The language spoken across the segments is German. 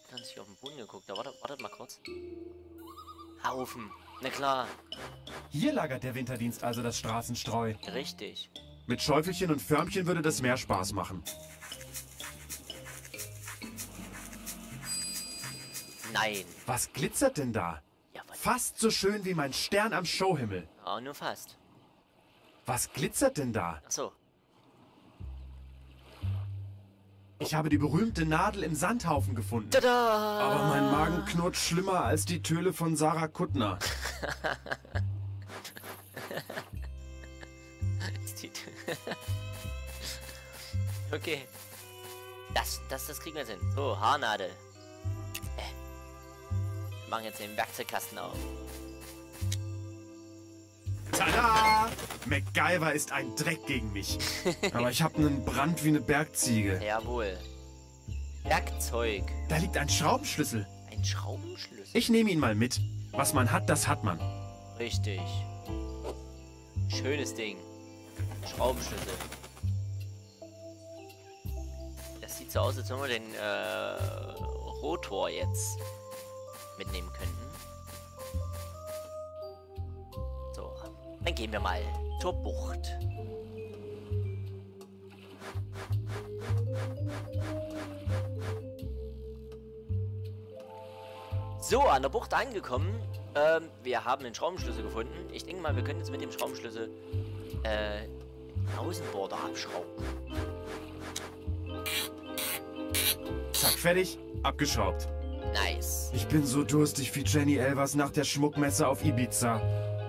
Ganz hier auf den Boden geguckt. Da wartet mal kurz. Haufen. Na klar. Hier lagert der Winterdienst also das Straßenstreu. Richtig. Mit Schäufelchen und Förmchen würde das mehr Spaß machen. Nein. Was glitzert denn da? Ja, was? Fast so schön wie mein Stern am Showhimmel. Oh, nur fast. Was glitzert denn da? Ach so. Ich habe die berühmte Nadel im Sandhaufen gefunden. Tada! Aber mein Magen knurrt schlimmer als die Töle von Sarah Kuttner. Okay. Das kriegen wir jetzt hin. So, Haarnadel. Wir machen jetzt den Werkzeugkasten auf. Tada! MacGyver ist ein Dreck gegen mich. Aber ich habe einen Brand wie eine Bergziege. Jawohl. Werkzeug. Da liegt ein Schraubenschlüssel. Ein Schraubenschlüssel. Ich nehme ihn mal mit. Was man hat, das hat man. Richtig. Schönes Ding. Schraubenschlüssel. Das sieht so aus, als wenn wir den Rotor jetzt mitnehmen könnten. So, dann gehen wir mal zur Bucht. So, an der Bucht angekommen. Wir haben den Schraubenschlüssel gefunden. Ich denke mal, wir können jetzt mit dem Schraubenschlüssel den Außenborder abschrauben. Zack, fertig, abgeschraubt. Nice. Ich bin so durstig wie Jenny Elvers nach der Schmuckmesse auf Ibiza.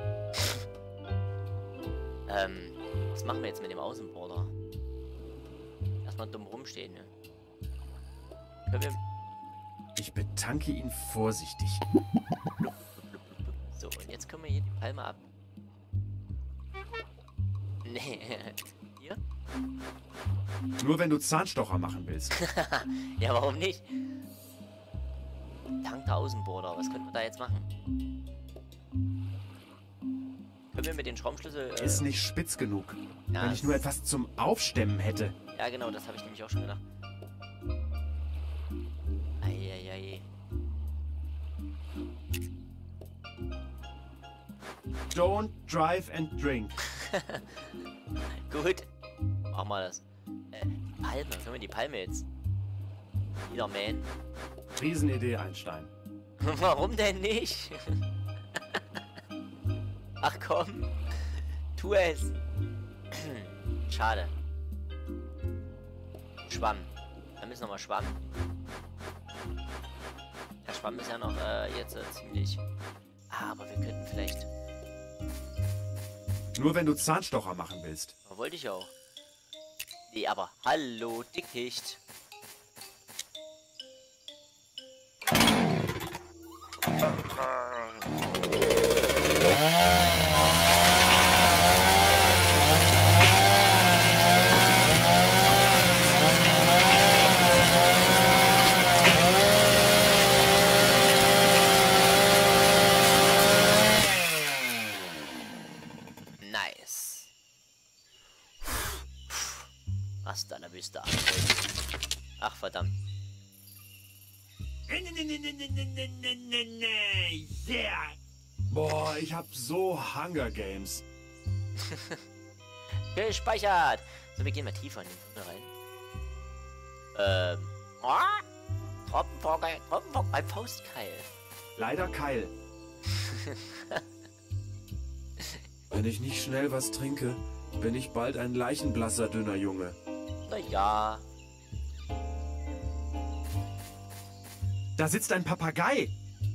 Was machen wir jetzt mit dem Außenborder? Erstmal dumm rumstehen, ne? Können wir... Ich betanke ihn vorsichtig. So, und jetzt können wir hier die Palme ab. Nee. Hier? Nur wenn du Zahnstocher machen willst. Ja, warum nicht? Dank der Außenborder. Was könnten wir da jetzt machen? Können wir mit den Schraubenschlüssel... Ist nicht spitz genug. Ja, Wenn ich nur etwas zum Aufstemmen hätte. Ja, genau, das habe ich nämlich auch schon gedacht. Eieiei. Don't drive and drink. Gut. Machen wir das. Palme. Können wir die Palme jetzt wieder mähen? Riesenidee, Einstein. Warum denn nicht? Ach komm. Tu es. Schade. Schwamm. Da müssen wir mal Schwamm. Der Schwamm ist ja noch jetzt ziemlich... Ah, aber wir könnten vielleicht... Nur wenn du Zahnstocher machen willst. Wollte ich auch. Nee, aber hallo, Dickicht. Nice. Hasta la vista. Ach, verdammt. Boah, ich hab so Hunger Games. Gespeichert. So, wir gehen mal tiefer in den Tunnel rein. Tropfenvogel beim Faustkeil. Leider Keil. Wenn ich nicht schnell was trinke, bin ich bald ein leichenblasser dünner Junge. Naja. Da sitzt ein Papagei.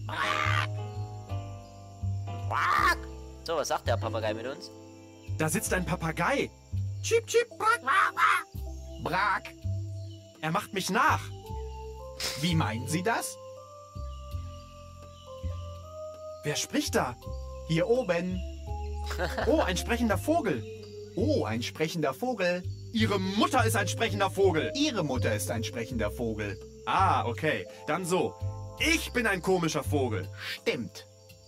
So, was sagt der Papagei mit uns? Da sitzt ein Papagei. Chip, chip, brak, brak, brak. Er macht mich nach. Wie meinen Sie das? Wer spricht da? Hier oben. Oh, ein sprechender Vogel. Oh, ein sprechender Vogel. Ihre Mutter ist ein sprechender Vogel. Ihre Mutter ist ein sprechender Vogel. Ah, okay. Dann so. Ich bin ein komischer Vogel. Stimmt.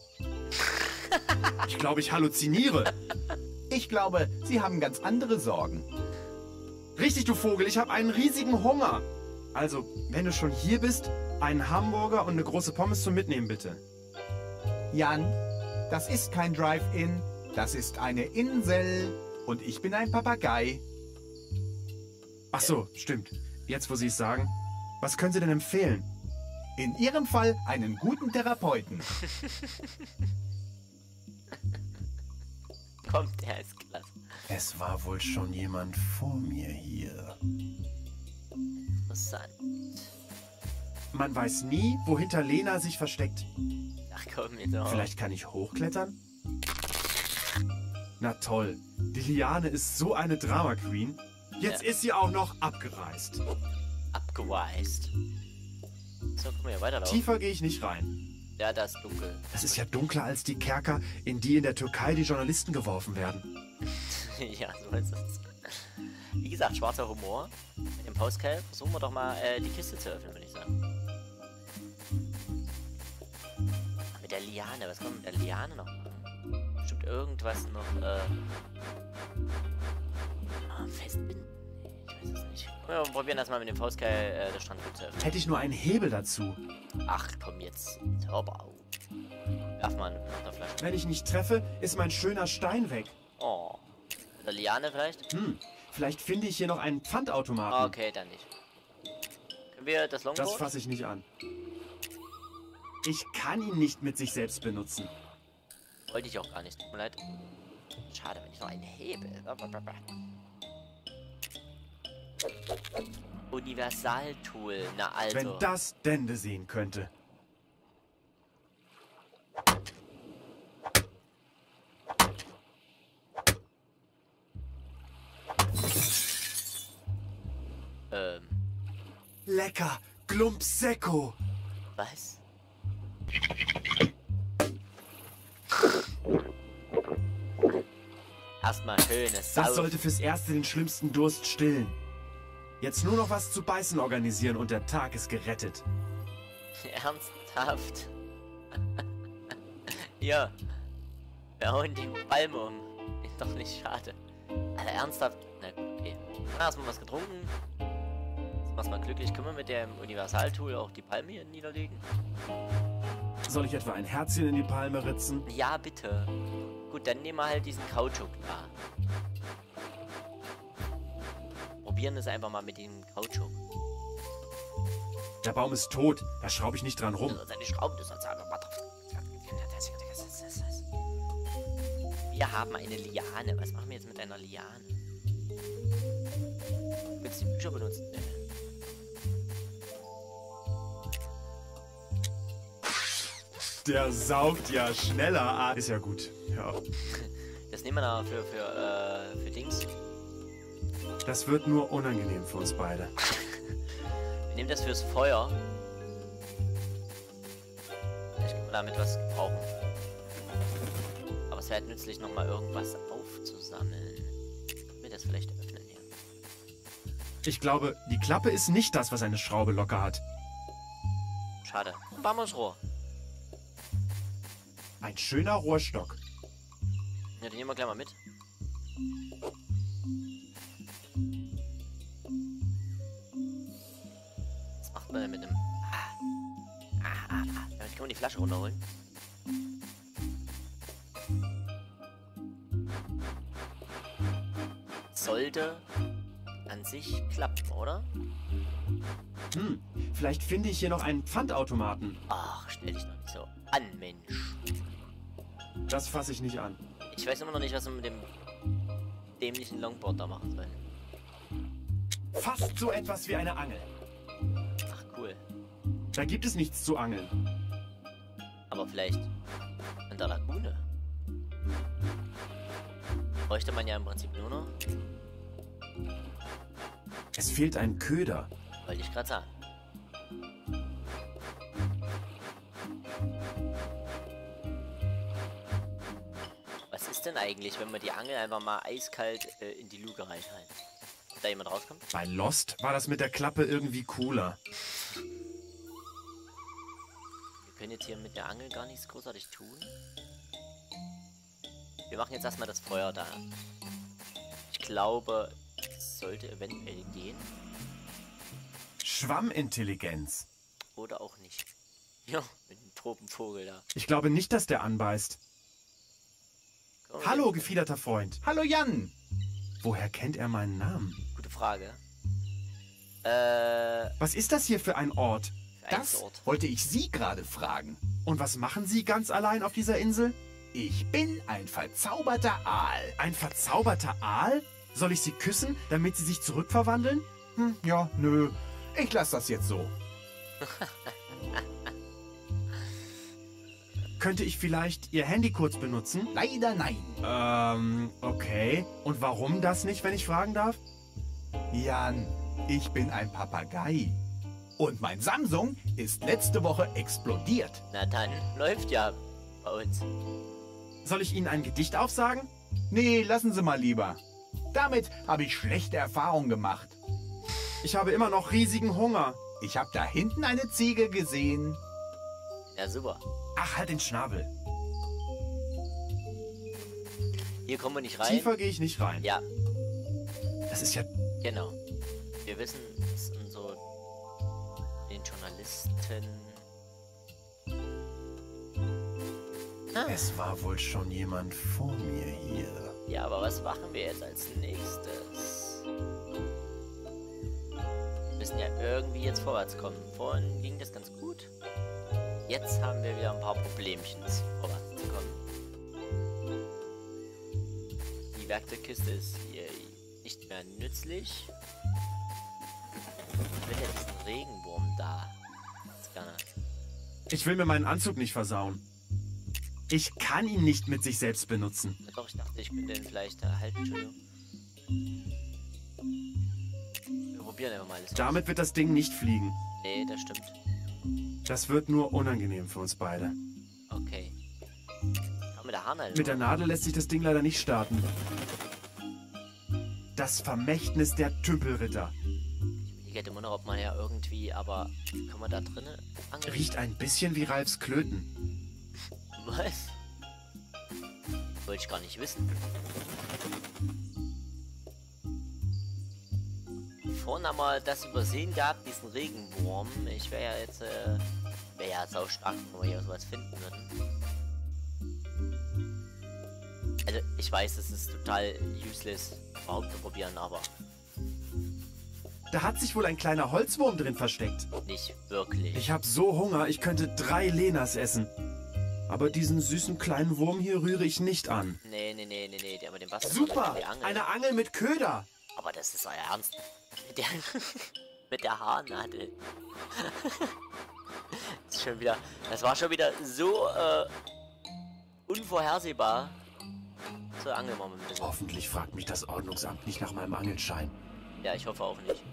Ich glaube, ich halluziniere. Ich glaube, Sie haben ganz andere Sorgen. Richtig, du Vogel. Ich habe einen riesigen Hunger. Also, wenn du schon hier bist, einen Hamburger und eine große Pommes zum Mitnehmen, bitte. Jan, das ist kein Drive-In, das ist eine Insel. Und ich bin ein Papagei. Ach so, stimmt. Jetzt, wo Sie es sagen. Was können Sie denn empfehlen? In Ihrem Fall einen guten Therapeuten. Kommt, der ist klasse. Es war wohl schon jemand vor mir hier. Interessant. Man weiß nie, wo hinter Lena sich versteckt. Ach komm, jetzt auch. Vielleicht kann ich hochklettern? Na toll, die Liane ist so eine Drama-Queen. Jetzt ist sie auch noch abgereist. Abgeweist. So, können wir ja weiterlaufen. Tiefer gehe ich nicht rein. Ja, da ist dunkel. Es ist ja dunkler als die Kerker, in die in der Türkei die Journalisten geworfen werden. Ja, so ist es. Wie gesagt, schwarzer Humor. Mit dem Postcard versuchen wir doch mal die Kiste zu öffnen, würde ich sagen. Mit der Liane, was kommt mit der Liane noch machen? Bestimmt irgendwas noch, festbinden? Nee, ich weiß es nicht. Wir probieren das mal mit dem Faustkeil, der Strand gut zu öffnen. Hätte ich nur einen Hebel dazu. Ach komm jetzt, hör mal auf. Werf mal nach der Flasche. Wenn ich nicht treffe, ist mein schöner Stein weg. Oh. Mit der Liane vielleicht? Vielleicht finde ich hier noch einen Pfandautomaten. Okay, dann nicht. Können wir das Longboard? Das fasse ich nicht an. Ich kann ihn nicht mit sich selbst benutzen. Wollte ich auch gar nicht, tut mir leid. Schade, wenn ich noch einen Hebel. Universaltool, na also. Wenn das Dende sehen könnte. Lecker, Glumpsecco. Was? Erstmal schönes Das Sau. sollte fürs Erste den schlimmsten Durst stillen. Jetzt nur noch was zu beißen organisieren und der Tag ist gerettet. Ernsthaft? Ja. Wir hauen die Palme um. Ist doch nicht schade. Also ernsthaft? Na gut, okay. Erstmal was getrunken. Jetzt mach's mal glücklich. Können wir mit dem Universaltool auch die Palme hier niederlegen? Soll ich etwa ein Herzchen in die Palme ritzen? Ja, bitte. Gut, dann nehmen wir halt diesen Kautschuk da. Probieren es einfach mal mit dem Kautschuk. Der Baum ist tot, da schraube ich nicht dran rum. Seine Schrauben, das hat's einfach mal drauf. Wir haben eine Liane. Was machen wir jetzt mit einer Liane? Willst du die Bücher benutzen? Nee. Der saugt ja schneller an. Ist ja gut. Ja. Das nehmen wir da für Dings. Das wird nur unangenehm für uns beide. Wir nehmen das fürs Feuer. Vielleicht können wir damit was brauchen. Aber es wäre halt nützlich, nochmal irgendwas aufzusammeln. Können wir das vielleicht öffnen hier? Ich glaube, die Klappe ist nicht das, was eine Schraube locker hat. Schade. Bambusrohr. Ein schöner Rohrstock. Ja, den nehmen wir gleich mal mit. Was macht man denn mit dem... Damit kann man die Flasche runterholen. Sollte an sich klappen, oder? Vielleicht finde ich hier noch einen Pfandautomaten. Ach, stell dich doch nicht so an, Mensch. Das fasse ich nicht an. Ich weiß immer noch nicht, was wir mit dem dämlichen Longboard da machen sollen. Fast so etwas wie eine Angel. Ach, cool. Da gibt es nichts zu angeln. Aber vielleicht in der Lagune. Bräuchte man ja im Prinzip nur noch. Es fehlt ein Köder. Wollte ich gerade sagen. Was ist denn eigentlich, wenn wir die Angel einfach mal eiskalt in die Luke reinhalten? Ob da jemand rauskommt? Bei Lost war das mit der Klappe irgendwie cooler. Wir können jetzt hier mit der Angel gar nichts großartig tun. Wir machen jetzt erstmal das Feuer da. Ich glaube, es sollte eventuell gehen. Schwammintelligenz. Oder auch nicht. Ja, mit dem Tropenvogel da. Ich glaube nicht, dass der anbeißt. Komm, Hallo, gefiederter Freund. Hallo Jan. Woher kennt er meinen Namen? Gute Frage. Was ist das hier für ein Ort? Das wollte ich Sie gerade fragen. Und was machen Sie ganz allein auf dieser Insel? Ich bin ein verzauberter Aal. Ein verzauberter Aal? Soll ich Sie küssen, damit Sie sich zurückverwandeln? Ja, nö. Ich lasse das jetzt so. Könnte ich vielleicht Ihr Handy kurz benutzen? Leider nein. Okay. Und warum das nicht, wenn ich fragen darf? Jan, ich bin ein Papagei. Und mein Samsung ist letzte Woche explodiert. Na dann, läuft ja bei uns. Soll ich Ihnen ein Gedicht aufsagen? Nee, lassen Sie mal lieber. Damit habe ich schlechte Erfahrungen gemacht. Ich habe immer noch riesigen Hunger. Ich habe da hinten eine Ziege gesehen. Ja, super. Ach, halt den Schnabel. Hier kommen wir nicht rein. Tiefer gehe ich nicht rein. Ja, Das ist ja... genau. Wir wissen es in so den Journalisten. Es war wohl schon jemand vor mir hier. Ja, aber was machen wir jetzt als nächstes? Wir müssen ja irgendwie jetzt vorwärts kommen. Vorhin ging das ganz gut. Jetzt haben wir wieder ein paar Problemchen, vorwärts zu kommen. Die Werkzeugkiste ist hier nicht mehr nützlich. Ich will ja diesen Regenwurm da. Ganz gerne. Ich will mir meinen Anzug nicht versauen. Ich kann ihn nicht mit sich selbst benutzen. Ja, doch, ich dachte, ich könnte den vielleicht halten. Entschuldigung. Wir probieren einfach mal alles. Damit wird das Ding nicht fliegen. Nee, das stimmt. Das wird nur unangenehm für uns beide. Okay. Aber mit der Haarnadel. Mit der Nadel lässt sich das Ding leider nicht starten. Das Vermächtnis der Tümpelritter. Ich hätte immer noch, ob man ja irgendwie, aber kann man da drinnen angeln? Riecht ein bisschen wie Ralfs Klöten. Was? Wollte ich gar nicht wissen. Vorhin haben wir das übersehen gehabt, diesen Regenwurm. Ich wäre ja jetzt, wäre ja sau stark, wenn wir hier sowas finden würden. Also, ich weiß, es ist total useless, überhaupt zu probieren, aber Da hat sich wohl ein kleiner Holzwurm drin versteckt. nicht wirklich. Ich habe so Hunger, ich könnte 3 Lenas essen. Aber diesen süßen kleinen Wurm hier rühre ich nicht an. Nee, der mit dem Wasser. Super! Die Angel. Eine Angel mit Köder! Aber das ist euer Ernst. Mit der, mit der Haarnadel. Das ist schon wieder. Das war schon wieder so unvorhersehbar. So angeln wir mal ein bisschen. Hoffentlich fragt mich das Ordnungsamt nicht nach meinem Angelschein. Ja, ich hoffe auch nicht.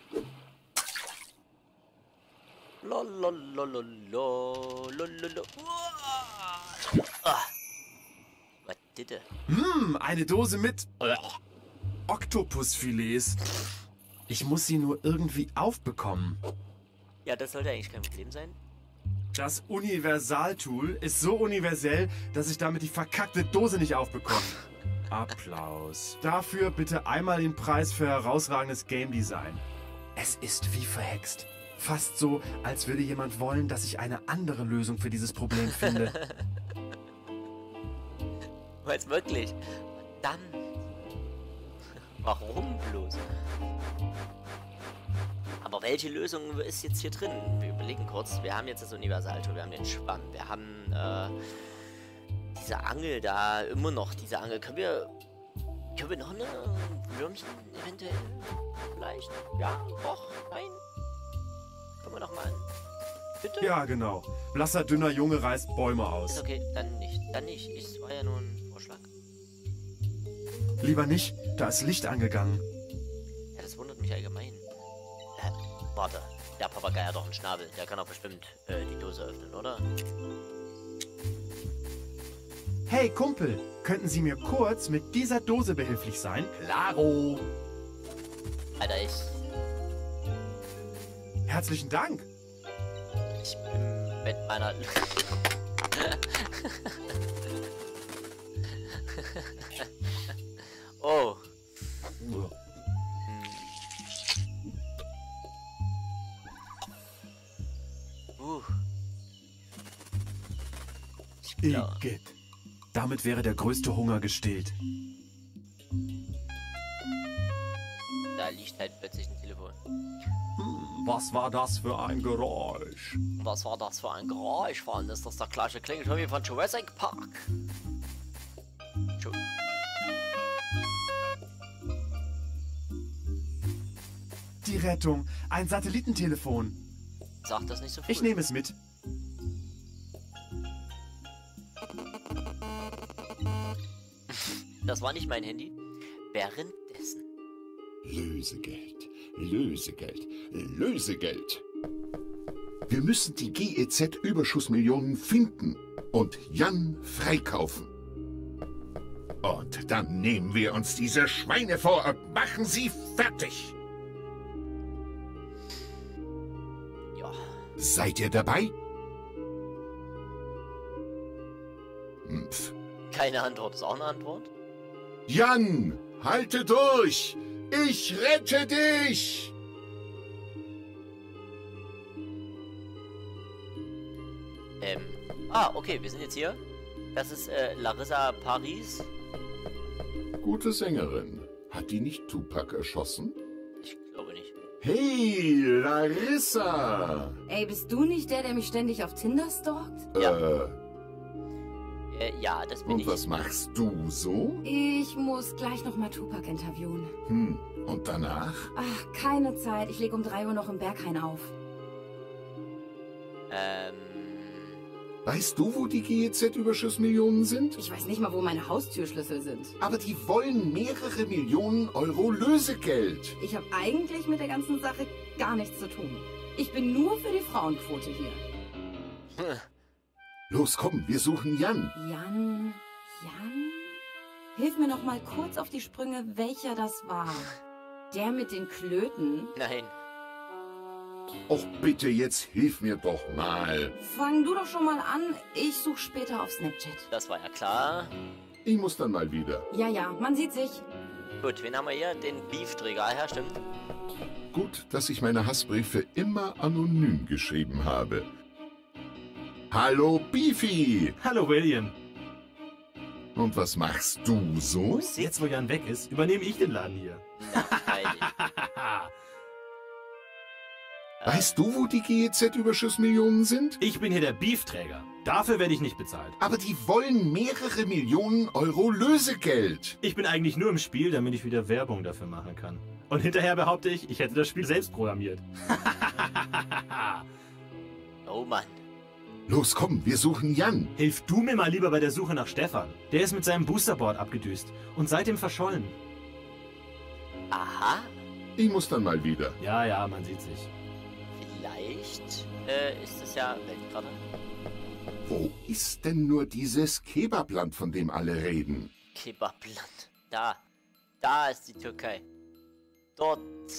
Lololololololololol. Ah. Was bitte? Eine Dose mit Oktopusfilets. Ich muss sie nur irgendwie aufbekommen. Ja, das sollte eigentlich kein Problem sein. Das Universaltool ist so universell, dass ich damit die verkackte Dose nicht aufbekomme. Applaus. Dafür bitte einmal den Preis für herausragendes Game Design. Es ist wie verhext. Fast so, als würde jemand wollen, dass ich eine andere Lösung für dieses Problem finde. Jetzt wirklich? Verdammt. Warum bloß? Aber welche Lösung ist jetzt hier drin? Wir überlegen kurz. Wir haben jetzt das Universaltool, wir haben den Schwamm, wir haben diese Angel da, immer noch diese Angel. Können wir noch eine Würmchen eventuell? Vielleicht? Ja, doch, nein. Können wir noch mal. Bitte? Ja, genau. Blasser, dünner Junge reißt Bäume aus. Ist okay, dann nicht. Dann nicht. Es war ja nur ein Vorschlag. Lieber nicht, da ist Licht angegangen. Ja, das wundert mich allgemein. Warte, der Papagei hat doch einen Schnabel. Der kann auch bestimmt die Dose öffnen, oder? Hey Kumpel, könnten Sie mir kurz mit dieser Dose behilflich sein? Klaro. Alter, Herzlichen Dank. ich bin mit meiner... Oh. Ja. Igitt. Damit wäre der größte Hunger gestillt. Da liegt halt plötzlich ein Telefon. Was war das für ein Geräusch? Was war das für ein Geräusch? Vor allem ist das der gleiche Klingelton wie von Jurassic Park. Die Rettung. Ein Satellitentelefon. Sag das nicht so früh. Ich nehme es mit. Das war nicht mein Handy. Währenddessen. Lösegeld, Lösegeld, Lösegeld. Wir müssen die GEZ-Überschussmillionen finden und Jan freikaufen. Und dann nehmen wir uns diese Schweine vor und machen sie fertig. Ja. Seid ihr dabei? Keine Antwort ist auch eine Antwort. Jan, halte durch! Ich rette dich! Okay, wir sind jetzt hier. Das ist Larissa Paris. Gute Sängerin. Hat die nicht Tupac erschossen? Ich glaube nicht. Hey, Larissa! Ey, bist du nicht der mich ständig auf Tinder stalkt? Ja, das bin Und ich. was machst du so? Ich muss gleich noch mal Tupac interviewen. Und danach? Ach, keine Zeit. Ich lege um 3 Uhr noch im Berghain auf. Weißt du, wo die GEZ-Überschussmillionen sind? Ich weiß nicht mal, wo meine Haustürschlüssel sind. Aber die wollen mehrere Millionen Euro Lösegeld. Ich habe eigentlich mit der ganzen Sache gar nichts zu tun. Ich bin nur für die Frauenquote hier. Los, komm, wir suchen Jan. Jan? Hilf mir noch mal kurz auf die Sprünge, welcher das war. Der mit den Klöten? Nein. Och, bitte, jetzt hilf mir doch mal. Fang du doch schon mal an. Ich suche später auf Snapchat. Das war ja klar. Ich muss dann mal wieder. Ja, man sieht sich. Gut, wen haben wir hier? Den Beefträger. Ja, stimmt. Gut, dass ich meine Hassbriefe immer anonym geschrieben habe. Hallo, Beefy! Hallo William. Und was machst du so? Jetzt, wo Jan weg ist, übernehme ich den Laden hier. Freilich. Weißt du, wo die GEZ-Überschussmillionen sind? Ich bin hier der Beefträger. Dafür werde ich nicht bezahlt. Aber die wollen mehrere Millionen Euro Lösegeld. Ich bin eigentlich nur im Spiel, damit ich wieder Werbung dafür machen kann. Und hinterher behaupte ich, ich hätte das Spiel selbst programmiert. Oh Mann. Los, komm, wir suchen Jan. Hilf du mir mal lieber bei der Suche nach Stefan. Der ist mit seinem Boosterboard abgedüst und seitdem verschollen. Aha. Ich muss dann mal wieder. Ja, man sieht sich. Vielleicht ist es ja Weltkarte. Wo ist denn nur dieses Kebabland, von dem alle reden? Kebabland. Da ist die Türkei. Dort.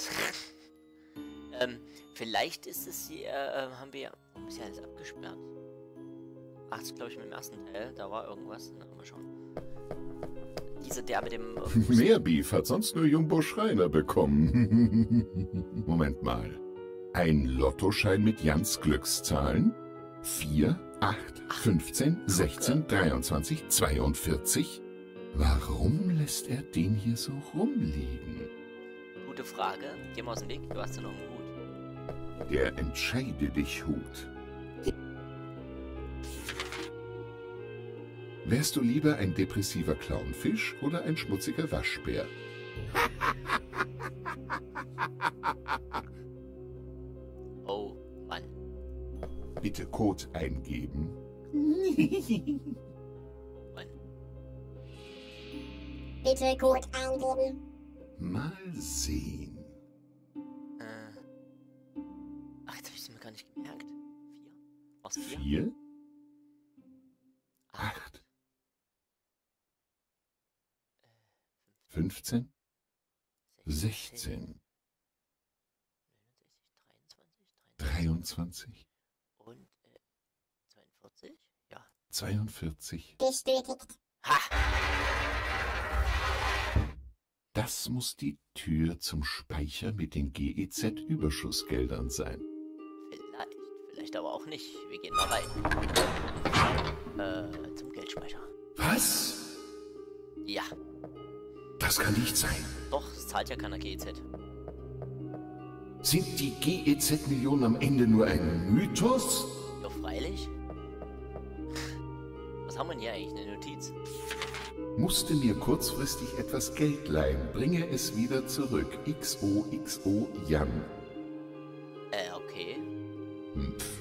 Vielleicht ist es hier, haben wir ja... Warum ist ja alles abgesperrt? Ach, das glaube ich mit dem ersten Teil. Da war irgendwas. Na, mal schauen. Der mit dem... Mehr Beef hat sonst nur Jumbo Schreiner bekommen. Moment mal. Ein Lottoschein mit Jans Glückszahlen? 4, 8, 15, 16, 23, 42? Warum lässt er den hier so rumliegen? Gute Frage. Geh mal aus dem Weg. Du hast ja noch einen Hut. Der Entscheide dich Hut. Wärst du lieber ein depressiver Clownfisch oder ein schmutziger Waschbär? Oh, Mann. Bitte Code eingeben. Mann. Bitte Code eingeben. Mal sehen. Ach, jetzt habe ich es mir gar nicht gemerkt. 4. Aus 4? 4, 8, 15, 16, 23, Und 42? Ja. 42. Bestätigt. Ha! Das muss die Tür zum Speicher mit den GEZ-Überschussgeldern sein. Vielleicht aber auch nicht. Wir gehen mal rein. Zum Geldspeicher. Was? Ja. Das kann nicht sein. Doch, es zahlt ja keiner GEZ. Sind die GEZ-Millionen am Ende nur ein Mythos? Ja, freilich. Was haben wir denn hier eigentlich? Eine Notiz? Musste mir kurzfristig etwas Geld leihen. Bringe es wieder zurück. XOXO Jan. Okay.